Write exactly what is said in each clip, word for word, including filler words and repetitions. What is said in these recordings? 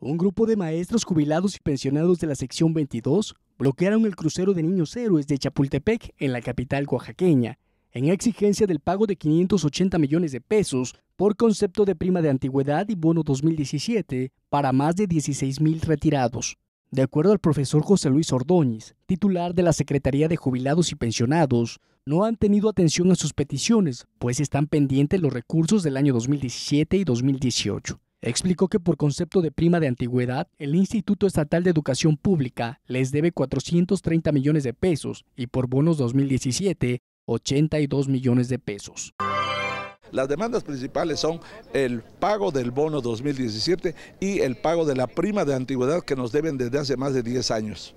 Un grupo de maestros jubilados y pensionados de la sección veintidós bloquearon el crucero de Niños Héroes de Chapultepec en la capital oaxaqueña, en exigencia del pago de quinientos ochenta millones de pesos por concepto de prima de antigüedad y bono dos mil diecisiete para más de dieciséis mil retirados. De acuerdo al profesor José Luis Ordóñez, titular de la Secretaría de Jubilados y Pensionados, no han tenido atención a sus peticiones, pues están pendientes los recursos del año dos mil diecisiete y dos mil dieciocho. Explicó que por concepto de prima de antigüedad, el Instituto Estatal de Educación Pública les debe cuatrocientos treinta millones de pesos y por bonos dos mil diecisiete, ochenta y dos millones de pesos. Las demandas principales son el pago del bono dos mil diecisiete y el pago de la prima de antigüedad que nos deben desde hace más de diez años.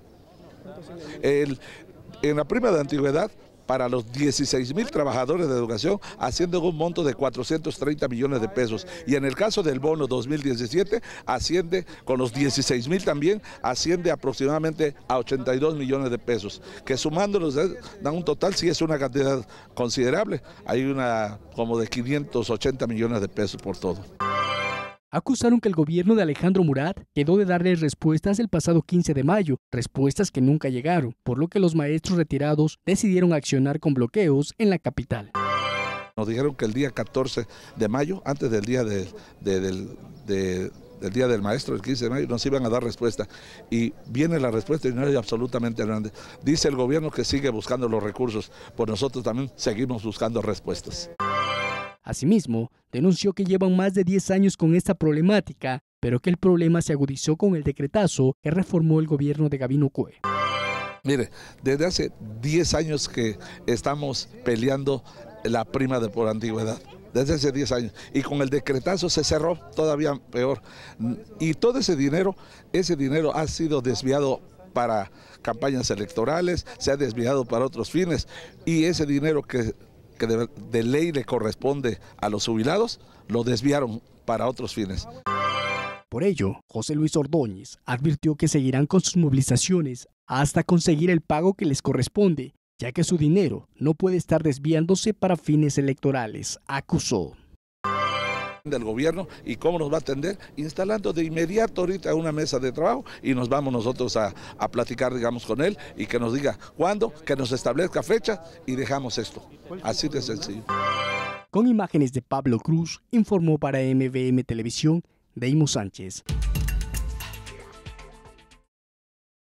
El, en la prima de antigüedad, para los dieciséis mil trabajadores de educación, asciende un monto de cuatrocientos treinta millones de pesos. Y en el caso del bono dos mil diecisiete, asciende, con los dieciséis mil también, asciende aproximadamente a ochenta y dos millones de pesos, que sumándolos dan un total, sí es una cantidad considerable, hay una como de quinientos ochenta millones de pesos por todo. Acusaron que el gobierno de Alejandro Murat quedó de darles respuestas el pasado quince de mayo, respuestas que nunca llegaron, por lo que los maestros retirados decidieron accionar con bloqueos en la capital. Nos dijeron que el día catorce de mayo, antes del día, de, de, del, de, del día del maestro, el quince de mayo, nos iban a dar respuesta. Y viene la respuesta y no hay absolutamente nada. Dice el gobierno que sigue buscando los recursos, pues nosotros también seguimos buscando respuestas. Asimismo, denunció que llevan más de diez años con esta problemática, pero que el problema se agudizó con el decretazo que reformó el gobierno de Gabino Cue. Mire, desde hace diez años que estamos peleando la prima de por antigüedad, desde hace diez años, y con el decretazo se cerró todavía peor. Y todo ese dinero, ese dinero ha sido desviado para campañas electorales, se ha desviado para otros fines, y ese dinero que que de, de ley le corresponde a los jubilados, lo desviaron para otros fines. Por ello, José Luis Ordóñez advirtió que seguirán con sus movilizaciones hasta conseguir el pago que les corresponde, ya que su dinero no puede estar desviándose para fines electorales, acusó. Del gobierno y cómo nos va a atender, instalando de inmediato ahorita una mesa de trabajo y nos vamos nosotros a, a platicar, digamos, con él y que nos diga cuándo, que nos establezca fecha y dejamos esto. Así de sencillo. Con imágenes de Pablo Cruz, informó para M V M Televisión, Deimo Sánchez.